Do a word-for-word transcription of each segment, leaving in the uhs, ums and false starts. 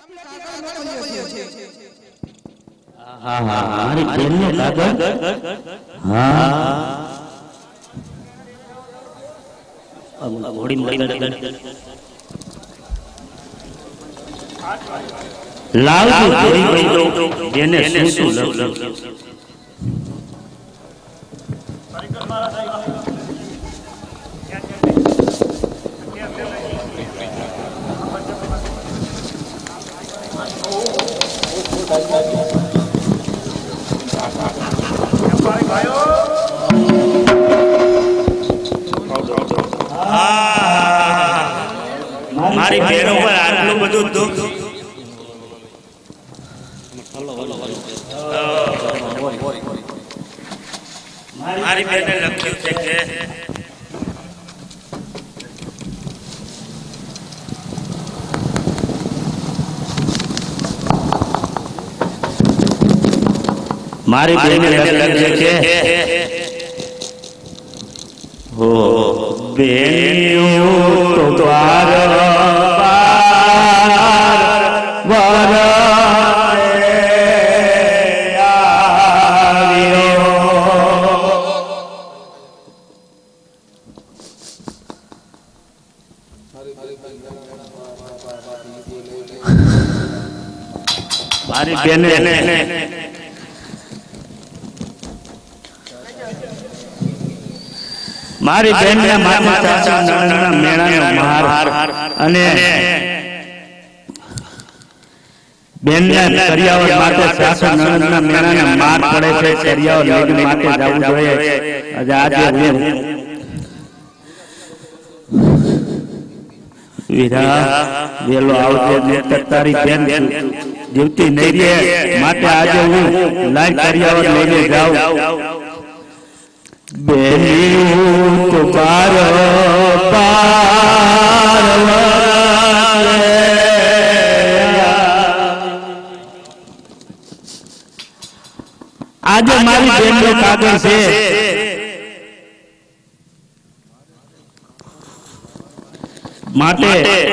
હા હા મારી બેનનો કાગળ હા ઘોડી લાલ ઘોડી ગયો બેને શું શું લખ્યું મારી બેનો પર આટલું બધું દુઃખ મારી બેને લખ્યું છે કે મારી બેને લખ્યું છે કે હો બેનિયો તો દ્વાર પાર વરાએ આવ્યો મારી બેને મારી બેનના માથે ચાચા નણંદના મેળાનો માર અને બેનના કરિયાવર માથે ચાચા નણંદના મેળાના માર પડે છે કરિયાવર લગ્ન માથે જવું જોઈએ આજે હું વીરા વેલો આવજે ને તારી બેન જીવતી નહીં રહે માટે આજે હું લાઈ કરિયાવર લઈને જાઉં બેનિયું તો પાર પાર આજે મારી બેનનો કાગળ છે માટે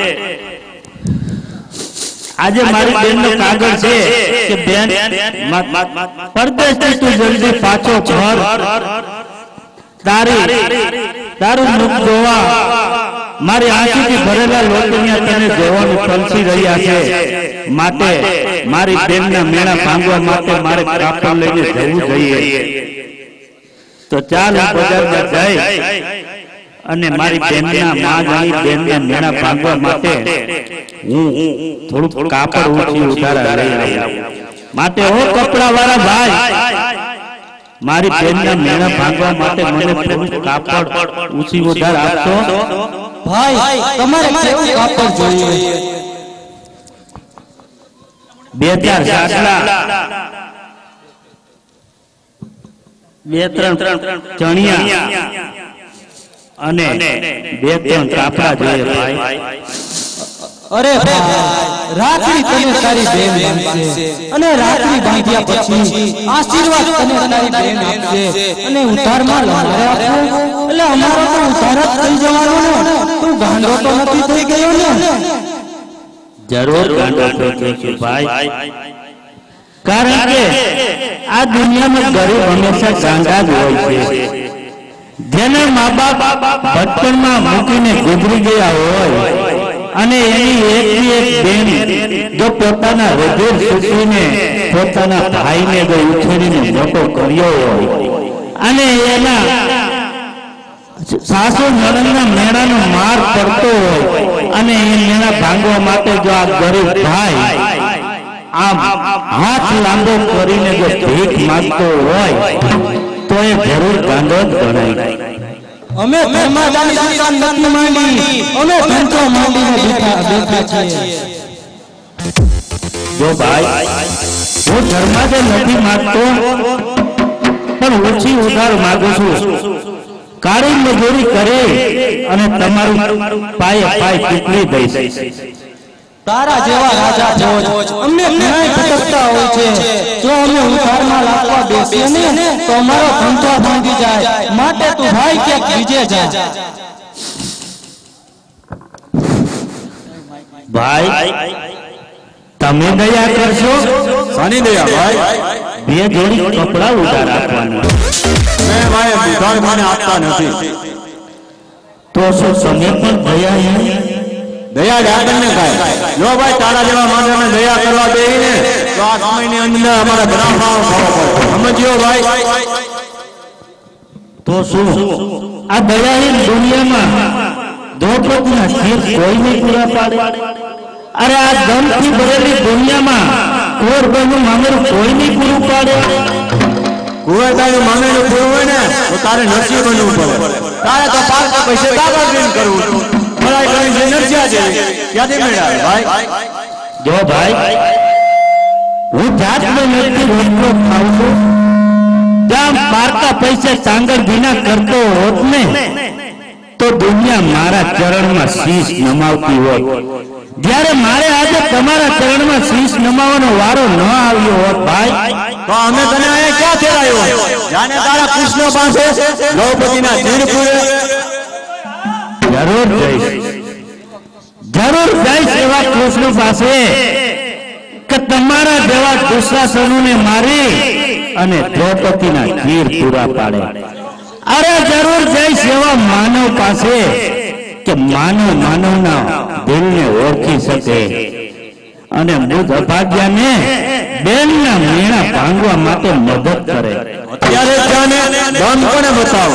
આજે મારી બેનનો કાગળ છે કે બેન પરદેશથી તું જલ્દી પાછો ઘર તારી તારું મુખ જોવા મારી આંખથી ભરેલા લોટનિયા તને જોવાનું તલસી રહ્યા છે માટે મારી બેનના મેળા ભાંગવા માટે મારે કાપડ લઈને જવું જોઈએ તો ચાલ બજારમાં જઈ અને મારી બેનના માં જાણી બેનના મેળા ભાંગવા માટે હું થોડું કાપડ ઊંચી ઉતારા લઈ આવું માટે હો કપડા વાળા ભાઈ મારી બેનના મેળા ભાંગવા માટે મને થોડું કાપડ ઊંચી ઉધાર આપશો ભાઈ તમારે કેવું કાપડ જોઈએ બે ચાર સાટલા બે ત્રણ ચણિયા અને બે ત્રણ કાપડા જોઈએ ભાઈ અરે રાખડી તને તારી બેન આપશે અને રાખડી બાંધ્યા પછી આશીર્વાદ તને તારી બેન આપશે અને ઉધારમાં લમારે આપો એટલે અમારો તો ઉધાર જ થઈ જવાનો ને તું ગાંડો તો નથી થઈ ગયો ને જરૂર ગાંડો તો છું ભાઈ કારણ કે આ દુનિયામાં ગરીબ હંમેશા ગાંડા જ હોય છે જેને મા બાપ બચપણમાં મૂકીને ગુજરી ગયા હોય અને એની એકની એક બેન જો પોતાના હૃદય સૂચવીને પોતાના ભાઈને જો ઉછેરીને મોટો કર્યો હોય અને એના સાસુ નણંદના મેળાનો માર પડતો હોય અને એ મેળા ભાંગવા માટે જો આ ગરીબ ભાઈ આમ હાથ લાંબો કરીને જો ભીખ માંગતો હોય તો એ જરૂર ગાંડો જ ગણાય અમે ધર્માદાની દુકાન નથી માંડી અમે ધંધો માંડીને બેઠા બેઠા છીએ જો ભાઈ હું ધર્માદાન નથી માંગતો પણ ઓછી ઉધાર માંગુ છું કાળી મજૂરી કરે અને તમારું પાયે પાય ચૂકવી દઈશ તારા જેવા રાજા ભોજ અમને ઘણા ભટકતા હોય છે જો અમે ઉધારમાં લાવવા બેસીએ ને તો અમારો ધંધો ભાંગી જાય માટે તું ભાઈ ક્યાંક બીજે જા ભાઈ તમે દયા કરશો? સાની દયા ભાઈ? બે જોડી કપડા ઉધાર આપવાના. મેં ભાઈ ઉધાર મને આપતા નથી. તો શું તમે પણ દયા એમ? દયા ડાકર ને કાય જો ભાઈ તારા જેવા માણસને દયા કરવા દે ને તો આ સમયની અંદર અમારા ગ્રામમાં ખાવા પડે. સમજ્યો ભાઈ? તો શું આ દયાહીન દુનિયામાં દ્રૌપદીના ખીર કોઈ નહીં પૂરા પાડે? અરે આ દમથી ભરેલી દુનિયામાં કુંવરબાઈનું મામેરું કોઈ નહીં પૂરું પાડે? કુંવરબાઈનું મામેરું પૂરું હોય ને તો તારે નરસિંહ બનવું પડે. તારે તો પાંચ પૈસે દાદાગીરી કરવું ભલાઈ કરી છે નરસિંહ જેવી ક્યાંથી મેળાવે ભાઈ? જો ભાઈ હું જાતનો નથી રોટલો ખાઉં છું, જામ પારકા પૈસે ચાંગર વિના કરતો હોત ને તો દુનિયા મારા ચરણમાં શીશ નમાવતી હોત. જ્યારે મારે આજે તમારા ચરણમાં શીશ નમાવવાનો વારો ન આવ્યો હોત ભાઈ, તો અમે તને અહીંયા ક્યાં ફેરાયો? જાને તારા કૃષ્ણ પાસે દ્રૌપદીના ધીર પૂરે. જરૂર જઈશ, જરૂર જઈશ એવા કૃષ્ણ પાસે કે તમારા જેવા દુશાસનોને મારી અને દ્રૌપદીના ધીર પૂરા પાડે. અરે જરૂર જઈશ એવા માનવ પાસે કે માનવ માનવના દિલને ઓળખી શકે અને મૃત અભાગ્યાને બેનના મેણા ભાંગવા માટે મદદ કરે. અત્યારે જાને દમ કોને બતાવો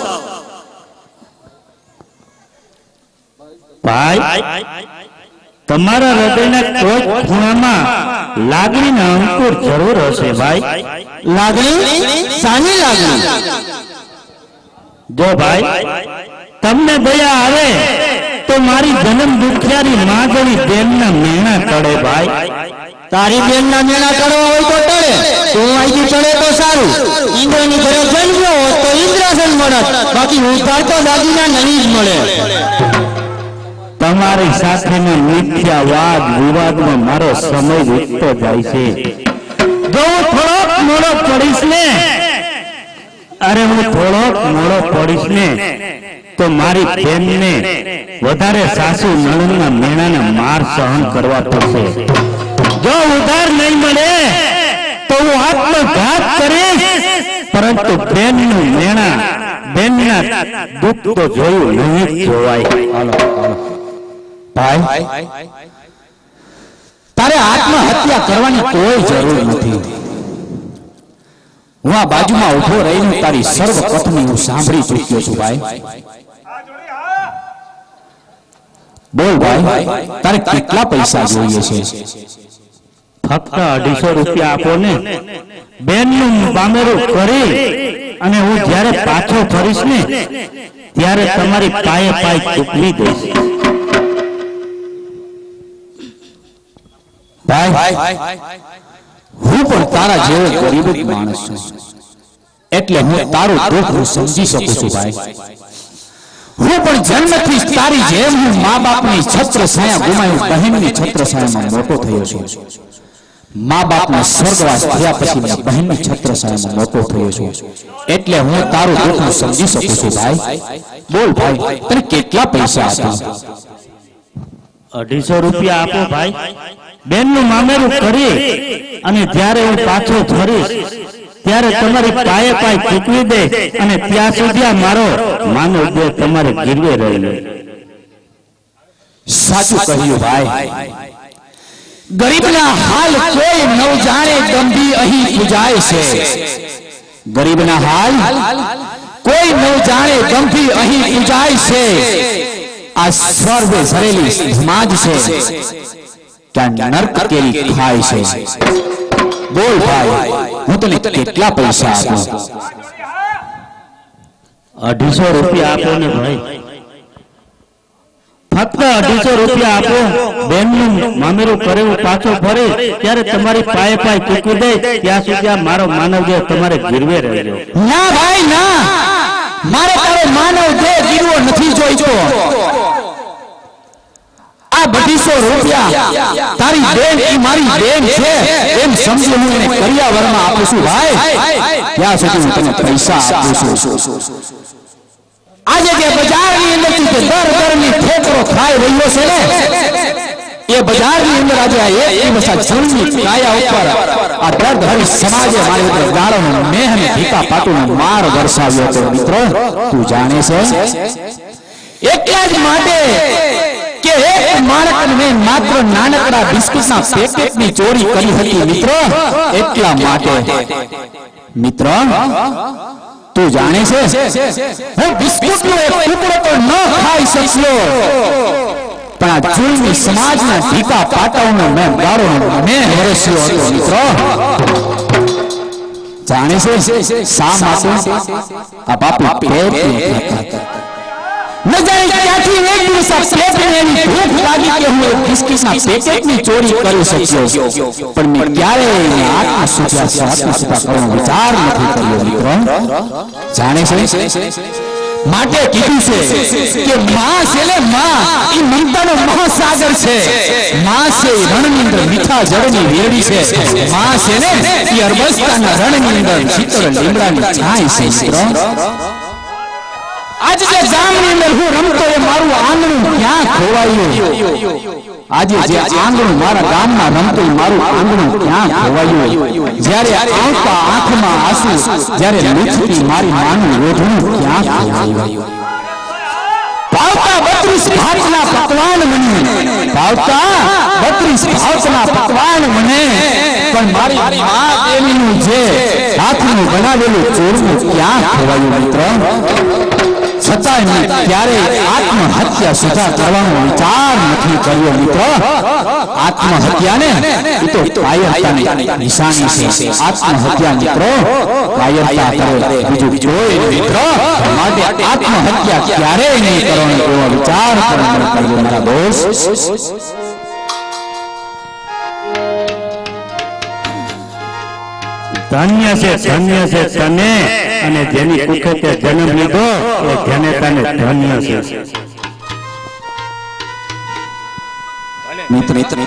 ભાઈ? તમારા હૃદયના કોઈ ખૂણામાં લાગણીના અંકુર જરૂર હશે ભાઈ. લાગણી? સાની લાગણી? જો ભાઈ તમને દયા આવે તો મારી જન્મ દુખિયારી માગણી બેનના મેણા તળે ભાઈ. તારી બેનના મેળા ચડવા હોય તો ટળે, તું અહીંથી ચડે તો સારું. ઇન્દ્રની ઘરે જન્મ્યો હોત તો ઇન્દ્રાસન મળત, બાકી ઉધાર તો દાદીના નહીં જ મળે. તમારી સાથેના મિથ્યા વાદ વિવાદમાં મારો સમય વીતતો જાય છે. જો હું થોડોક મોડો પડીશ ને, અરે હું થોડોક મોડો પડીશ ને તો મારી બેનને વધારે સાસુ નણંદના મેણાના માર સહન કરવા પડશે. જો ઉધાર નહીં મળે તો હું આત્મઘાત કરીશ, પરંતુ બેનનું મેણા બેનના દુઃખ તો જોયું નહીં જોવાય. ભાઈ, તારે આત્મહત્યા કરવાની કોઈ જરૂર નથી. હું આ બાજુમાં ઉભો રહીને તારી સર્વ કથની હું સાંભળી ચૂક્યો છું ભાઈ. બોલ ભાઈ, તારે કેટલા પૈસા જોઈએ છે? ફક્ત અઢીસો રૂપિયા આપો ને, બેનનું બામેરું કરી અને હું જ્યારે પાછો ફરીશ ને ત્યારે તમારી પાયે પાય ચૂકવી દઈશ. ભાઈ, હું પણ તારા જેવો ગરીબ જ માણસ છું, એટલે હું તારું દુઃખ હું સમજી શકું છું ભાઈ. હું પણ જન્મથી તારી જેમ હું મા બાપની છત્ર છાયા ગુમાયું બહેનની છત્ર છાયામાં મોટો થયો છું. મા બાપના સ્વર્ગવાસ થયા પછી મેં બહેનની છત્ર છાયામાં મોટો થયો છું, એટલે હું તારું દુઃખ હું સમજી શકું છું ભાઈ. બોલ ભાઈ, તને કેટલા પૈસા આપું? અઢીસો રૂપિયા આપો ભાઈ. બેનનું મામેરું કરી અને જ્યારે હું પાછો ફરીશ ત્યારે તમારી પાયે પાય ચૂકવી દે અને ત્યાં સુધી આ મારો માનવ દેહ તમારે ગીરવે રહેલો. સાચું કહ્યું ભાઈ. ગરીબના હાલ કોઈ ન જાણે ગંભીર અહીં પૂજાય છે. ગરીબના હાલ કોઈ ન જાણે ગંભીર અહીં પૂજાય છે. આ સર્વે સરેલી સમાજ છે ત્યાં નર્ક કેરી ખાય છે. બોલ ભાઈ, હું તને કેટલા પૈસા આપું? અઢીસો રૂપિયા આપો ને ભાઈ, ફક્ત અઢીસો રૂપિયા આપો. બેનનું મામેરું કરે હું પાછો ફરે ત્યારે તમારી પાયે પાય ચૂકવી દે ત્યાં સુધી આ મારો માનવ દેહ તમારે ગીરવે રહેજો. ના ભાઈ ના, મારે તારો માનવ દેહ ગીરવો નથી જોઈતો. આ બઢીસો રૂપિયા તારી બેન એ મારી બેન છે એમ સમજી હું એને કરિયાવરમાં આપું છું ભાઈ. ત્યાં સુધી હું તને પૈસા આપું છું. આજે જે બજારની અંદરથી જે દર દરની ઠેકરો ખાઈ રહ્યો છે ને એ બજારની અંદર આજે આ એક દિવસ આ જૂની કાયા ઉપર આ દર્દ હરી સમાજે મારી ઉપર ગાળોનો મેહ અને ભીકા પાટુનો માર વરસાવ્યો હતો મિત્રો તું જાણે છે એટલા જ માટે કે એક માણસને માત્ર નાનકડા બિસ્કિટના પેકેટની ચોરી કરી હતી મિત્રો એટલા માટે મિત્ર તું જાણે છે હું બિસ્કિટનો એક ટુકડો તો ન ખાઈ શક્યો પણ આ જૂની સમાજના ભીકા પાટાઓનો મેં ગાળો મેં વરસ્યો હતો મિત્રો જાણે છે શા માટે આ બાપુ પેટ ન જાણે ક્યાંથી એક દિવસ આ પેટને એની ભૂખ લાગી કે હું એક બિસ્કિટના પેકેટની ચોરી કરી શક્યો પણ મેં ક્યારેય એની આત્મા સુધા આત્મસુધા કરવાનો વિચાર નથી કર્યો મિત્રો જાણે છે માટે કીધું છે કે માં છે ને માં ઈ મમતાનો મહાસાગર છે માં છે રણની અંદર મીઠા જળની વેડી છે માં છે ને ઈ અરબસ્તાના રણની અંદર શીતળ લીમડાની છાંય છે મિત્રો આજ જે ગામની અંદર હું રમતો એ મારું આંગણું ક્યાં ખોવાયું આજે જે આંગણું મારા ગામમાં રમતો મારું આંગણું ક્યાં ખોવાયું જ્યારે આવતા આંખમાં આંસુ જ્યારે લૂછતી મારી માનું રોધણું ક્યાં ખોવાયું ભાવતા બત્રીસ ભાતના પકવાન મને ભાવતા બત્રીસ ભાતના પકવાન મને પણ મારી મા દેવીનું જે હાથનું બનાવેલું ચોરનું ક્યાં ખોવાયું મિત્રો છતાંય ક્યારેય આત્મહત્યા સુધા કરવાનો વિચાર નથી કર્યો મિત્રો આત્મહત્યાને એ તો કાયરતાની નિશાની છે આત્મહત્યા મિત્રો કાયરતા કરે બીજું કોઈ મિત્રો માટે આત્મહત્યા ક્યારેય નહીં કરવાનો એવો વિચાર કરવાનો કર્યો મારા દોસ્ત ધન્ય છે ધન્ય છે તને અને જેની કુખે તે જન્મ લીધો એ જેને તને ધન્ય છે મિત્ર મિત્ર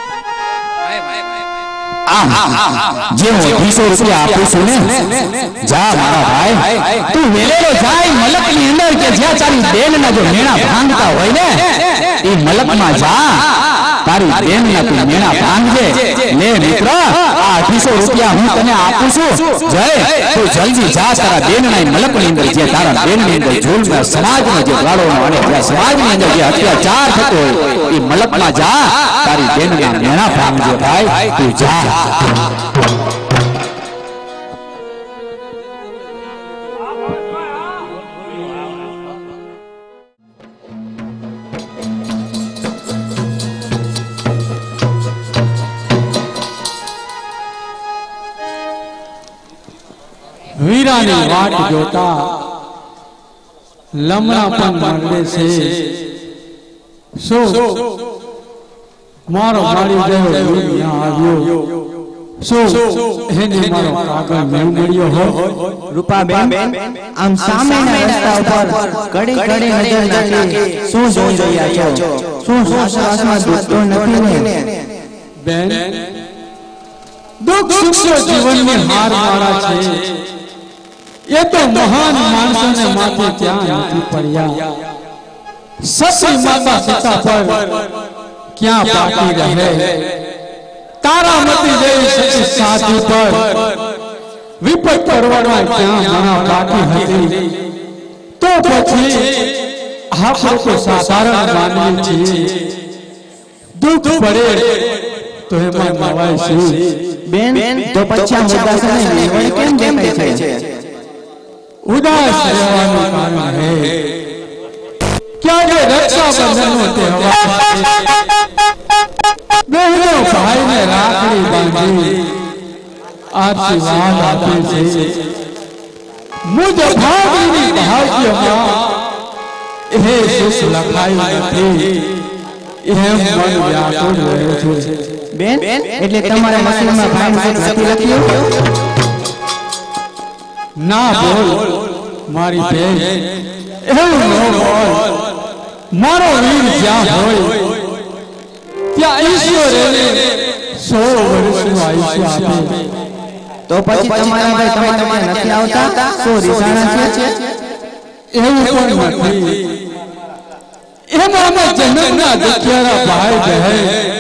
જે હું અઢીસો રૂપિયા આપું છું ને જા મારા ભાઈ તું વેલેલો જાય મલકની અંદર કે જ્યાં તારી બેનના જો મેણા ભાંગતા હોય ને એ મલકમાં જા તારી બેનના તું મેણા ભાંગજે લે મિત્ર આ અઢીસો રૂપિયા હું તને આપું છું જય તું જલ્દી જા તારા બેનના મલકની અંદર જે તારા બેનની અંદર જુલ્મ સમાજમાં જે ગાળોનો અને જે સમાજની અંદર જે અત્યાચાર થતો હોય એ મલકમાં જા તારી બેનના મેણા ભાંગજે ભાઈ તું જા વીરાની વાટ જોતા લમણા પણ માંડે છે સો મારો મારી ગયો અહીંયા આવ્યો સો એને મારો કાગળ મેં મળ્યો હો રૂપાબેન આમ સામેના રસ્તા ઉપર ઘડી ઘડી નજર નાખી શું જોઈ રહ્યા છો શું શું શ્વાસમાં દુખતો નથી ને બેન દુઃખ સુખ જીવનની હાર મારા છે ये तो महान मानसों ने माथे क्या नहीं पड़िया सती माता सीता पर क्या बाकी रहे तारा मती देवी सती साथी पर विपत परवड़वा क्या मना बाकी હતી તો પછી આપણે તો સાધારણ માનવી છીએ દુઃખ પડે તો એમાં નવાય છે બેન તો પછી મુદ્દા છે ને કેમ દેખાય છે उदास रहવાનું કારણ હે क्या ये रक्षाबंधन નો તહેવાર બહેનો ભાઈને રાખડી બાંધી આશીર્વાદ આપે છે મુજ ભાગીની ભાગ્યમાં એ સુખ લખાયું નથી એમ મન વ્યાકુળ રહે છે બેન એટલે તમારા મસીનમાં ભાઈ નથી લખ્યું ના બોલ મારી બેન એવું ન બોલ મારો વીર જ્યાં હોય ત્યાં ઈશ્વર એને સો વર્ષનું આયુષ્ય આપે તો પછી તમારા ભાઈ તમારા પાસે નથી આવતા સો રીસાણા છે એવું પણ નથી એમાં અમે જન્મના દુખિયારા ભાઈ બહેન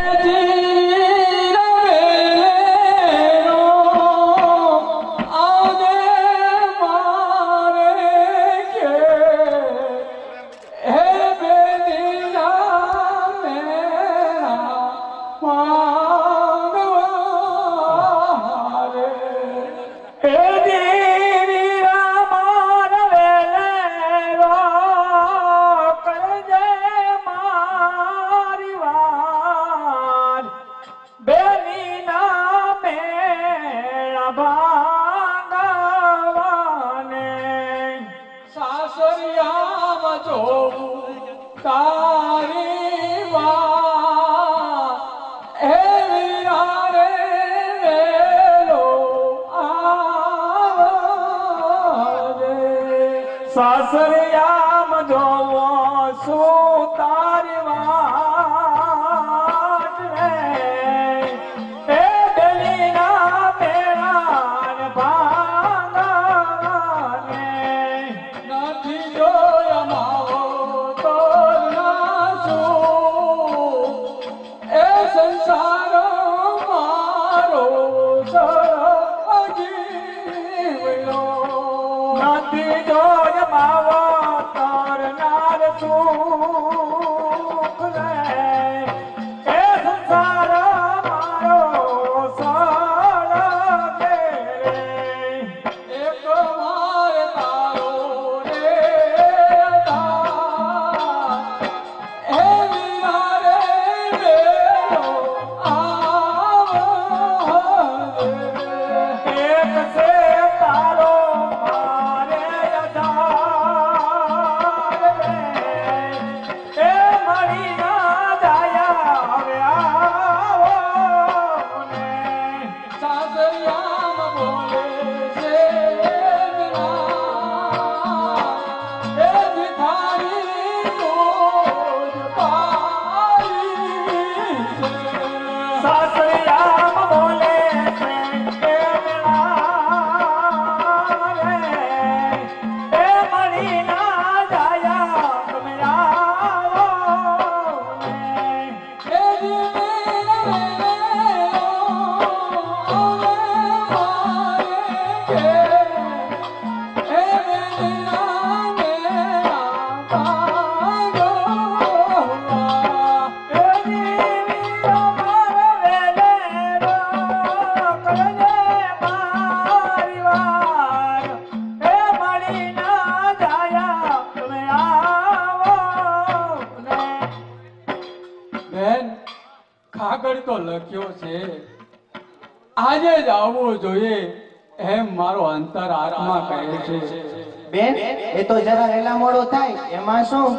સાસરિયામ જોવો શું તારી વાત રે એ દલીના મેળાન ભાંગાને નથી જોયા માવો તો ના શું એ સંસાર મારો સજીવલો નથી જોયા માવો તરનાર સુખ રે એ સંસાર મારો સળગે રે એક વાર તારો રે હે વિહારે મેરો આવ એક સે તારો મારે અધાર રે એ મળી ના જાયા હવે આવો ને સાસરિયામાં બોલે છે વિના એ ભિખારી રોજ પાઈ છે સાસરિયામાં બોલે છે કે વિના રે એ મળી ના જાયા તમે આવો ને એ બેન કાગળ તો લખ્યો છે આજે જ આવવું જોઈએ એમ મારો અંતર આત્મા કહે છે બેન એ તો જરા વહેલા મોડો થાય એમાં શું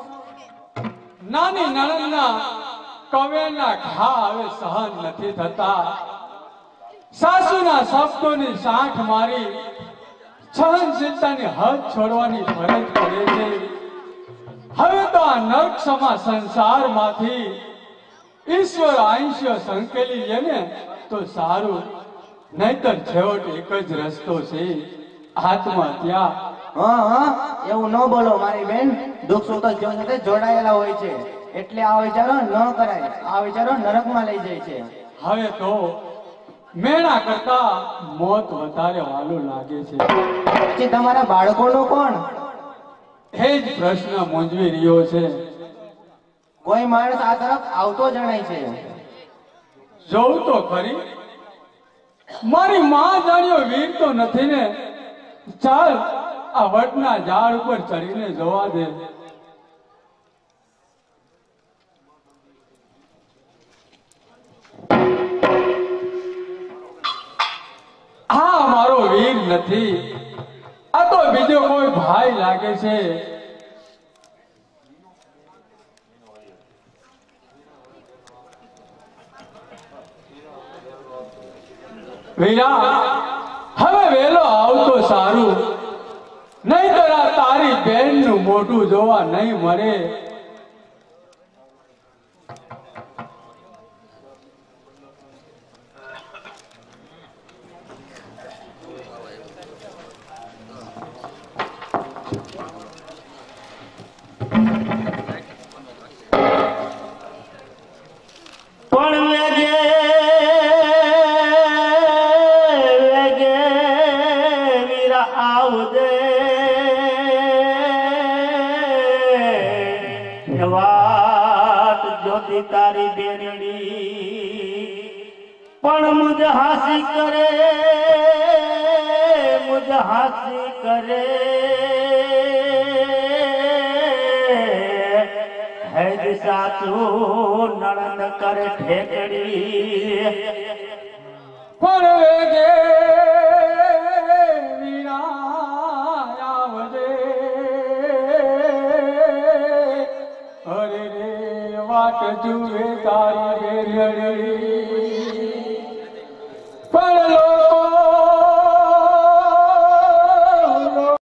નાની નણંદના કવેરના ઘા હવે સહન નથી થતા સાસુના શબ્દોની સાંઠ મારી સહનશીલતાની હદ છોડવાની ફરજ પડે છે હવે તો આ નર્ક સમા સંસારમાંથી ઈશ્વર આયુષ્ય સંકેલી લે ને તો સારું નહીતર છેવટ એક જ રસ્તો છે આત્મહત્યા હા હા એવું ન બોલો મારી બેન દુઃખ સુખ તો જીવન સાથે જોડાયેલા હોય છે એટલે આ વિચારો ન કરાય આ વિચારો નરકમાં લઈ જાય છે હવે તો મેણા કરતા મોત વધારે વાલું લાગે છે પછી તમારા બાળકોનો કોણ એ જ પ્રશ્ન મૂંઝવી રહ્યો છે કોઈ માણસ આ તરફ આવતો જણાય છે જોઉં તો ખરી મારી માં જાણ્યો વીર તો નથી ને ચાલ આ વટના ઝાડ ઉપર ચડીને જોવા દે આ મારો વીર નથી આ તો બીજો કોઈ ભાઈ લાગે છે વીરા હવે વેલો આવતો સારું નહીતર આ તારી બેન નું મોઢું જોવા નહીં મળે પણ વેગે વેગે વીરા આવજે વાત જોતી તારી બેરડી પણ મુજ હાસી કરે મુજ હાસી કરે હેજ સાચું નણંદ કરે ઠેકડી પણ વેગે વીરા આવજે અરે રે વાટ જુએ તારી બેરડી